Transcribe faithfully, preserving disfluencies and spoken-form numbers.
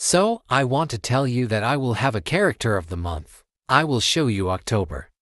So, I want to tell you that I will have a character of the month. I will show you October.